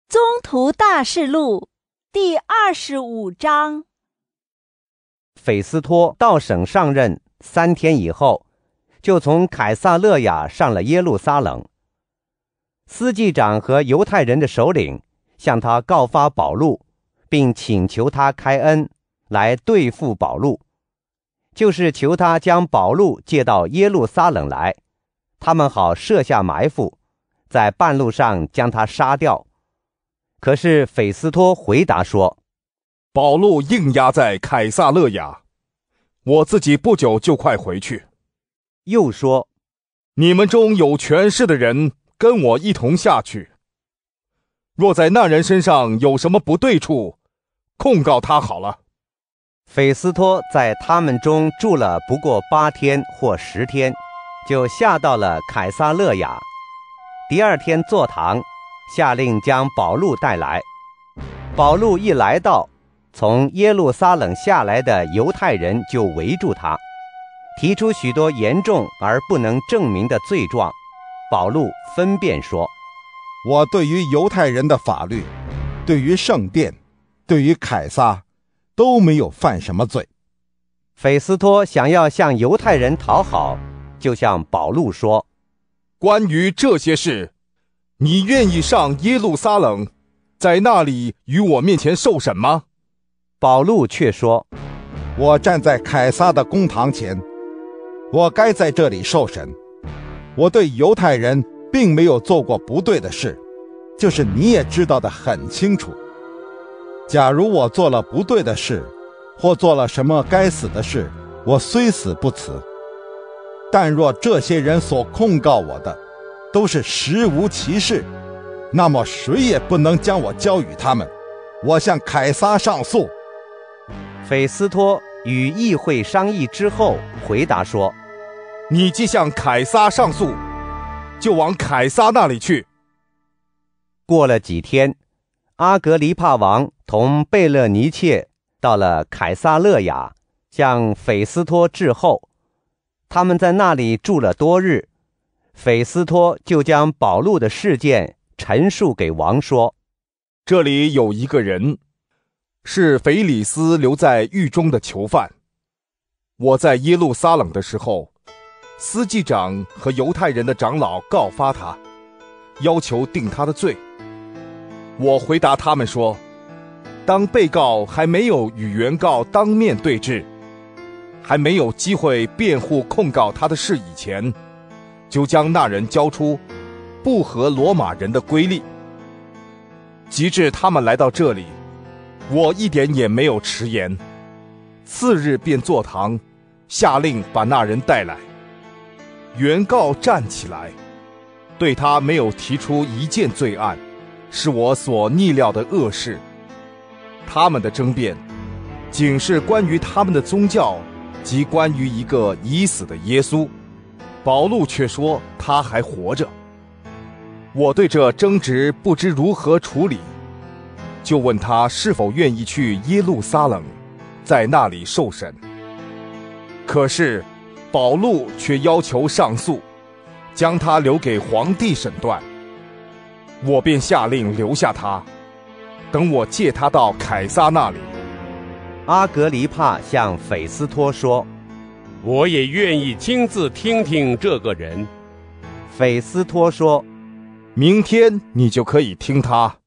宗徒大事录第25章。 斐斯托到省上任3天以后，就从凯撒勒雅上了耶路撒冷。司祭长和犹太人的首领向他告发保禄，并请求他开恩来对付保禄，就是求他将保禄借到耶路撒冷来，他们好设下埋伏，在半路上将他杀掉。可是斐斯托回答说， 保禄硬押在凯撒勒雅，我自己不久就快回去。 又说， 你们中有权势的人跟我一同下去，若在那人身上有什么不对处，控告他好了。 斐斯托在他们中住了不过8天或10天，就下到了凯撒勒雅。第2天坐堂，下令将保禄带来。保禄一来到，从耶路撒冷下来的犹太人就围住他，提出许多严重而不能证明的罪状。保禄分辨说， 我对于犹太人的法律，对于圣殿，对于凯撒，都没有犯什么罪。 斐斯托想要向犹太人讨好，就向保禄说， 关于这些事，你愿意上耶路撒冷，在那里与我面前受审吗？ 保禄却说， 我站在凯撒的公堂前，我该在这里受审。我对犹太人并没有做过不对的事，就是你也知道得很清楚。假如我做了不对的事，或做了什么该死的事，我虽死不辞。但若这些人所控告我的都是实无其事，那么谁也不能将我交与他们。我向凯撒上诉。 斐斯托与议会商议之后回答说， 你既向凯撒上诉，就往凯撒那里去。 过了几天，阿格黎帕王同贝勒尼切到了凯撒勒雅，向斐斯托致候。他们在那里住了多日，斐斯托就将保禄的事件陈述给王说， 这里有一个人，是腓里斯留在狱中的囚犯。我在耶路撒冷的时候，司祭长和犹太人的长老告发他，要求定他的罪。我回答他们说，当被告还没有与原告当面对质，还没有机会辩护控告他的事以前，就将那人交出，不合罗马人的规例。及至他们来到这里，我一点也没有迟延，次日便坐堂，下令把那人带来。原告站起来，对他没有提出一件罪案，是我所逆料的恶事。他们的争辩仅是关于他们的宗教及关于一个已死的耶稣，保禄却说他还活着。我对这争执不知如何处理，就问他是否愿意去耶路撒冷，在那里受审。可是保禄却要求上诉，将他留给皇帝审断。我便下令留下他，等我借他到凯撒那里。 阿格黎帕向斐斯托说， 我也愿意亲自听听这个人。 斐斯托说， 明天你就可以听他。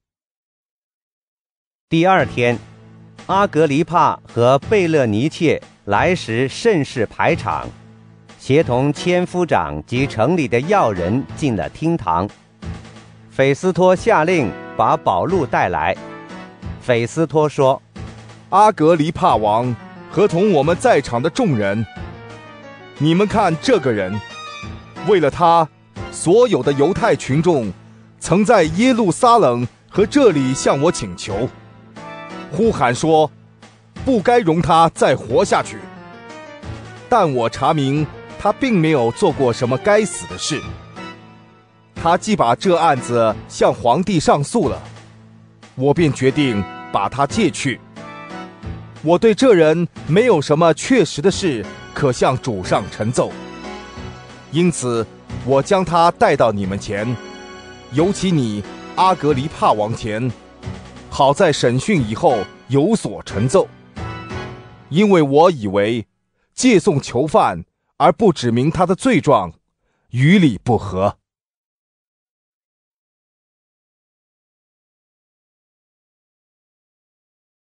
第2天，阿格黎帕和贝勒尼切来时甚是排场，协同千夫长及城里的要人进了厅堂。斐斯托下令把保禄带来。斐斯托说， 阿格黎帕王和同我们在场的众人，你们看这个人，为了他，所有的犹太群众曾在耶路撒冷和这里向我请求，呼喊说不该容他再活下去。但我查明他并没有做过什么该死的事。他既把这案子向皇帝上诉了，我便决定把他借去。我对这人没有什么确实的事可向主上陈奏，因此我将他带到你们前，尤其你阿格黎帕王前，好在审讯以后有所陈奏。因为我以为借送囚犯而不指明他的罪状，与理不合。